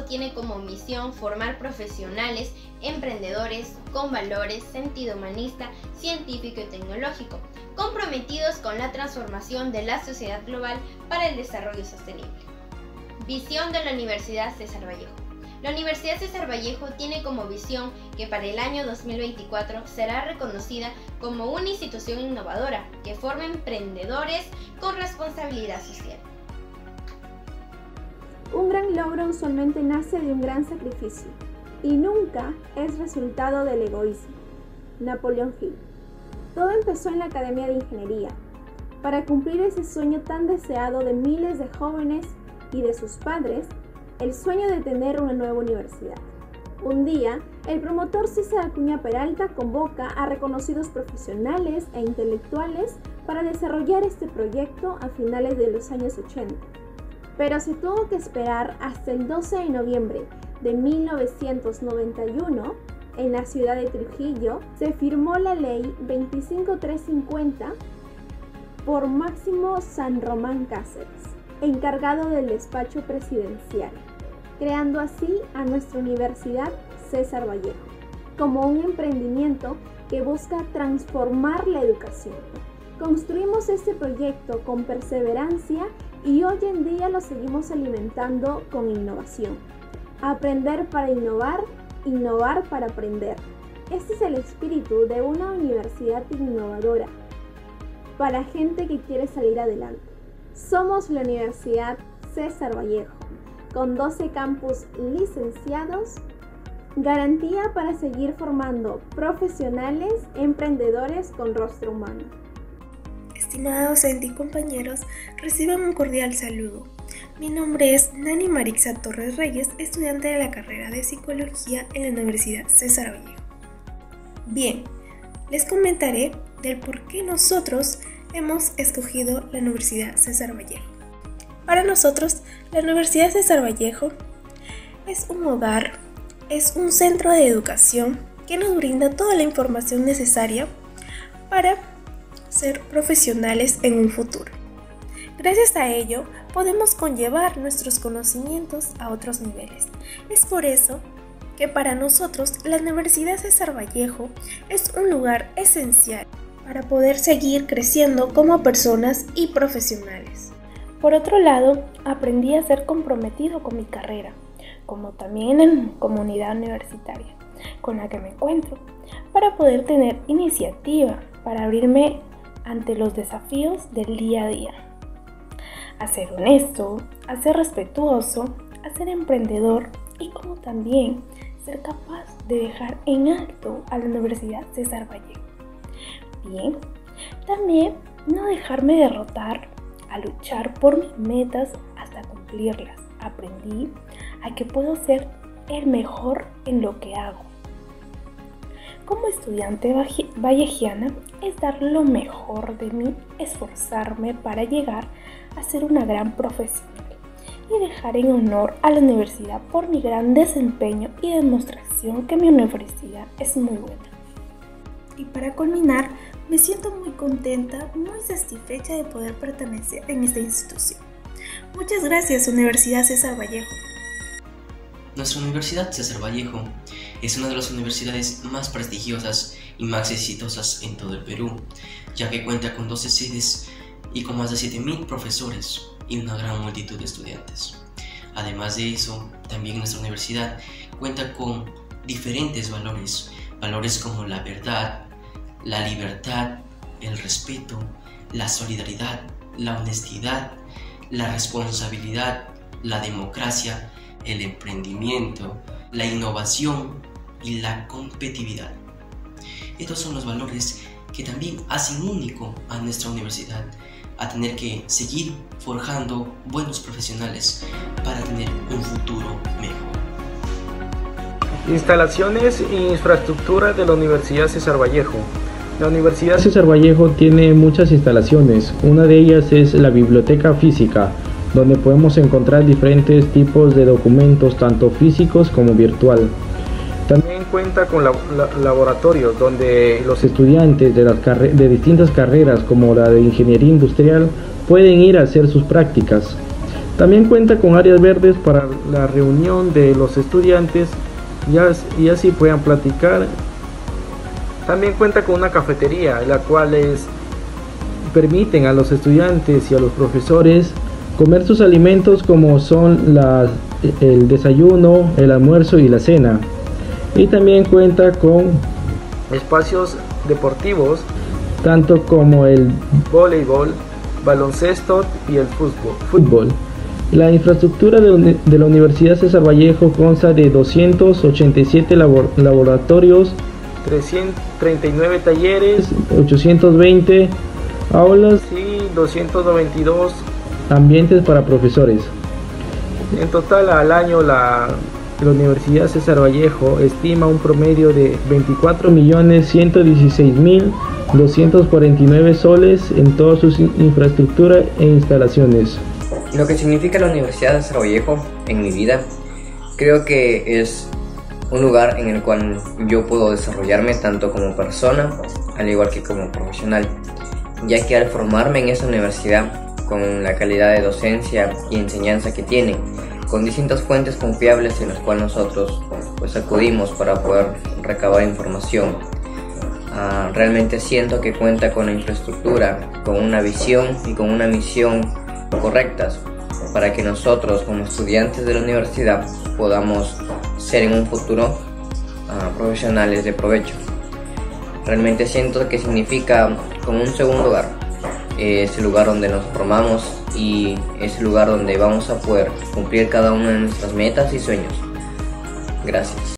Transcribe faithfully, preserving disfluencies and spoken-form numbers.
tiene como misión formar profesionales, emprendedores con valores, sentido humanista, científico y tecnológico, comprometidos con la transformación de la sociedad global para el desarrollo sostenible. Visión de la Universidad César Vallejo. La Universidad César Vallejo tiene como visión que para el año dos mil veinticuatro será reconocida como una institución innovadora que forma emprendedores con responsabilidad social. Un gran logro usualmente nace de un gran sacrificio y nunca es resultado del egoísmo. Napoleón Hill. Todo empezó en la Academia de Ingeniería, para cumplir ese sueño tan deseado de miles de jóvenes y de sus padres, el sueño de tener una nueva universidad. Un día, el promotor César Acuña Peralta convoca a reconocidos profesionales e intelectuales para desarrollar este proyecto a finales de los años ochenta. Pero se tuvo que esperar hasta el doce de noviembre de mil novecientos noventa y uno, en la ciudad de Trujillo, se firmó la ley veinticinco mil trescientos cincuenta por Máximo San Román Cáceres, encargado del despacho presidencial, creando así a nuestra Universidad César Vallejo, como un emprendimiento que busca transformar la educación. Construimos este proyecto con perseverancia y hoy en día lo seguimos alimentando con innovación. Aprender para innovar, innovar para aprender. Este es el espíritu de una universidad innovadora, para gente que quiere salir adelante. Somos la Universidad César Vallejo, con doce campus licenciados, garantía para seguir formando profesionales, emprendedores con rostro humano. Estimada docente y compañeros, reciban un cordial saludo. Mi nombre es Nani Marixa Torres Reyes, estudiante de la carrera de Psicología en la Universidad César Vallejo. Bien, les comentaré del por qué nosotros hemos escogido la Universidad César Vallejo. Para nosotros, la Universidad César Vallejo es un hogar, es un centro de educación que nos brinda toda la información necesaria para ser profesionales en un futuro. Gracias a ello, podemos conllevar nuestros conocimientos a otros niveles. Es por eso que para nosotros la Universidad César Vallejo es un lugar esencial para poder seguir creciendo como personas y profesionales. Por otro lado, aprendí a ser comprometido con mi carrera, como también en la comunidad universitaria con la que me encuentro, para poder tener iniciativa, para abrirme ante los desafíos del día a día. A ser honesto, a ser respetuoso, a ser emprendedor y como también ser capaz de dejar en alto a la Universidad César Vallejo. Bien, también no dejarme derrotar, a luchar por mis metas hasta cumplirlas. Aprendí a que puedo ser el mejor en lo que hago. Como estudiante vallejiana es dar lo mejor de mí, esforzarme para llegar a ser una gran profesional y dejar en honor a la universidad por mi gran desempeño y demostración que mi universidad es muy buena. Y para culminar, me siento muy contenta, muy satisfecha de poder pertenecer en esta institución. Muchas gracias, Universidad César Vallejo. Nuestra Universidad César Vallejo es una de las universidades más prestigiosas y más exitosas en todo el Perú, ya que cuenta con doce sedes y con más de siete mil profesores y una gran multitud de estudiantes. Además de eso, también nuestra universidad cuenta con diferentes valores, valores como la verdad, la libertad, el respeto, la solidaridad, la honestidad, la responsabilidad, la democracia, el emprendimiento, la innovación y la competitividad. Estos son los valores que también hacen único a nuestra universidad, a tener que seguir forjando buenos profesionales para tener un futuro mejor. Instalaciones e infraestructura de la Universidad César Vallejo. La Universidad César Vallejo tiene muchas instalaciones. Una de ellas es la biblioteca física, donde podemos encontrar diferentes tipos de documentos, tanto físicos como virtual. También cuenta con la, la, laboratorios donde los estudiantes de, las de distintas carreras como la de ingeniería industrial pueden ir a hacer sus prácticas. También cuenta con áreas verdes para la reunión de los estudiantes y así puedan platicar. También cuenta con una cafetería, la cual es, permiten a los estudiantes y a los profesores comer sus alimentos como son las, el desayuno, el almuerzo y la cena. Y también cuenta con espacios deportivos, tanto como el voleibol, baloncesto y el fútbol. La infraestructura de, de la Universidad César Vallejo consta de doscientos ochenta y siete labor, laboratorios, trescientos treinta y nueve talleres, ochocientos veinte aulas y doscientos noventa y dos ambientes para profesores. En total, al año la, la Universidad César Vallejo estima un promedio de veinticuatro millones ciento dieciséis mil doscientos cuarenta y nueve soles en todas sus infraestructuras e instalaciones. Lo que significa la Universidad de César Vallejo en mi vida, creo que es un lugar en el cual yo puedo desarrollarme tanto como persona, al igual que como profesional, ya que al formarme en esa universidad, con la calidad de docencia y enseñanza que tiene, con distintas fuentes confiables en las cuales nosotros pues acudimos para poder recabar información, uh, realmente siento que cuenta con la infraestructura, con una visión y con una misión correctas para que nosotros como estudiantes de la universidad podamos ser en un futuro uh, profesionales de provecho. Realmente siento que significa como un segundo hogar, es el lugar donde nos formamos y es el lugar donde vamos a poder cumplir cada una de nuestras metas y sueños. Gracias.